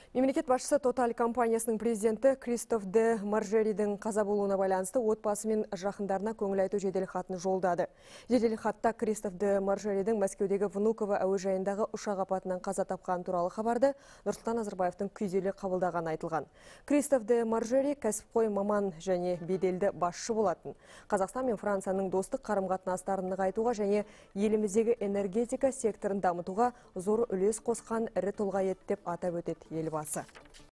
Мемлекет басшысы Total компаниясының президенті Кристоф де Маржеридің қаза болуына байланысты отбасы мен жақындарына көңіл айту жеделхатын жолдады. Жеделхатта Кристоф де Маржеридің Мәскеудегі Внуково әуежайындағы ұшақ апатынан қаза тапқан туралы хабарды Нұрсұлтан Назарбаевтың күйзеле қабылдаған айтылған. Кристоф де Маржери кәсіпқой маман және беделді басшы болатын. Қазақстан мен Францияның достық қарым-қатынастарын нығайтуға және еліміздегі энергетика секторын дамытуға зор үлес қосқан ірі тұлға еді деп атап өтеді елбасы.